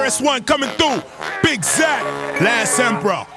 KRS-One coming through. Big Zack, Last Emperor.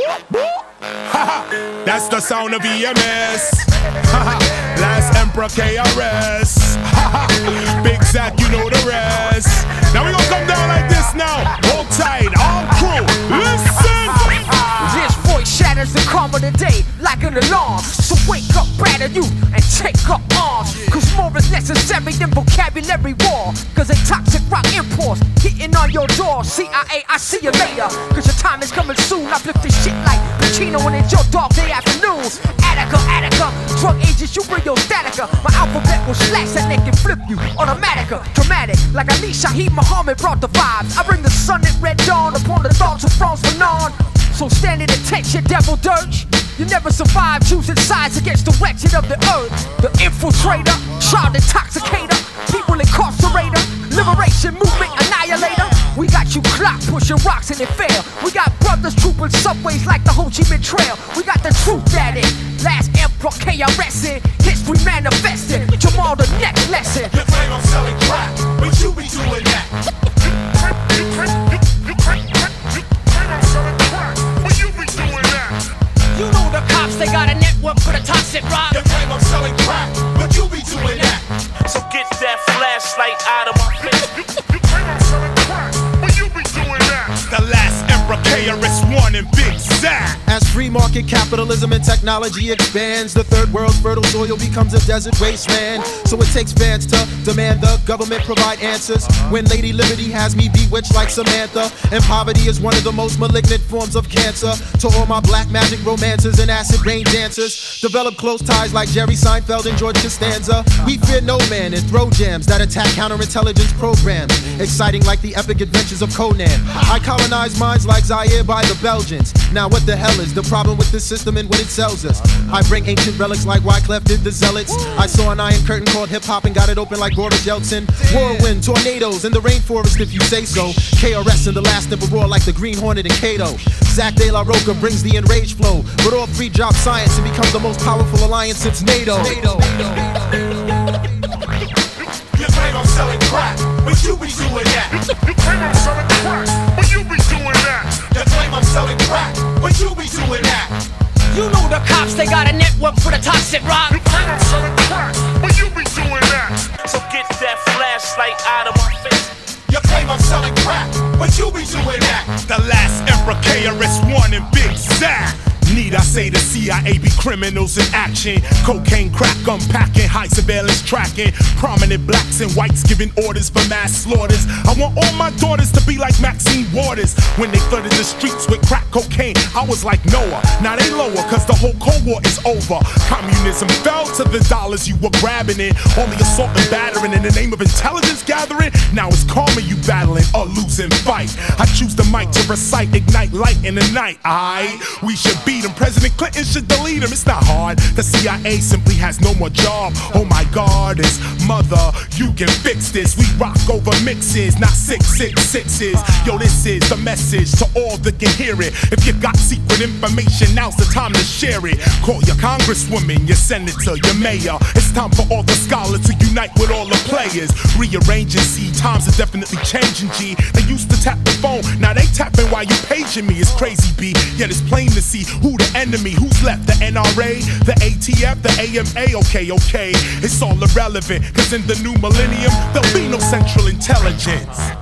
That's the sound of EMS. Last Emperor KRS. Big Zack, you know the rest. Now we gonna come down like this now. Hold tight, all crew, listen. This voice shatters the calm of the day like an alarm. So wake up, batter you, and take up arms. Cause more is necessary than vocabulary war. Cause a toxic rock imports hitting on your door. CIA, I see you later. Cause your time is coming soon. I flip this shit like Pacino when it's your dog day afternoon. Attica, drug agents, you bring your statica. My alphabet will slash that neck and flip you. Automatica, dramatic, like Ali Shaheed Muhammad brought the vibes. I bring the sun at red dawn upon the thoughts of France Fanon. So stand in attention, devil dirge. You never survive choosing sides against the wretched of the earth. The infiltrator, child intoxicator, people incarcerator, liberation movement annihilator. We got you clock pushing rocks and it fail. We got brothers trooping subways like the Ho Chi Minh Trail. We got the truth at it. Last Emperor KRS in history manifested. Jamal the next lesson. You claim I'm selling crack, but you be doing that. You know the cops, they got a network for the toxic rock. You claim I'm selling crack, but you be doing that. So get that flashlight out of my face. You claim I'm selling crack, but you be doing that. The Last Emperor KRS-One and Big Zack. As free market capitalism and technology expands, the third world's fertile soil becomes a desert wasteland. So it takes fans to demand the government provide answers. When Lady Liberty has me bewitched like Samantha, and poverty is one of the most malignant forms of cancer. To all my black magic romances and acid rain dancers, develop close ties like Jerry Seinfeld and George Costanza. We fear no man and throw jams that attack counterintelligence programs, exciting like the epic adventures of Conan. I colonize minds like Zaire by the Belgians. Now what the hell is the problem with this system and what it sells us? I bring ancient relics like Wyclef did the Zealots. I saw an iron curtain called hip-hop and got it open like Boris Yeltsin. Whirlwind, tornadoes in the rainforest if you say so. KRS and the Last Emperor like the Green Hornet and Kato. Zack de la Rocha brings the enraged flow, but all three drop science and become the most powerful alliance since NATO. You claim I'm selling crack, but you be doing that. You claim I'm selling crack, but you be doing that. You claim I'm selling crack, but you be doing that. You know the cops, they got a network for the toxic rock. You claim I'm selling crack, but you be doing that. So get that flashlight out of my face. You claim I'm selling crack, but you be doing that. The Last Emperor KRS-One and Big Zack. Need I say the CIA be criminals in action? Cocaine, crack, unpacking, high surveillance tracking. Prominent blacks and whites giving orders for mass slaughters. I want all my daughters to be like Maxine Waters. When they flooded the streets with crack cocaine, I was like Noah. Now they lower cause the whole Cold War is over. Communism fell to the dollars you were grabbing in. Only assault and battering in the name of intelligence gathering. Now it's karma you battling a losing fight. I choose the mic to recite, ignite light in the night. Aight, we should beat him. President Clinton should delete him. It's not hard. The CIA simply has no more job. Oh my God, it's mother, you can fix this. We rock over mixes, not 666s. Yo, this is the message to all that can hear it. If you got secret information, now's the time to share it. Call your congresswoman, your senator, your mayor. It's time for all the scholars to unite with all the players. Rearranging, see, times are definitely changing, G. They used to tap the phone, now they tapping while you paging me. It's crazy, B. Yet it's plain to see who the enemy, who's left. The NRA, the ATF, the AMA. Okay, it's all irrelevant, cause in the new millennium there'll be no central intelligence.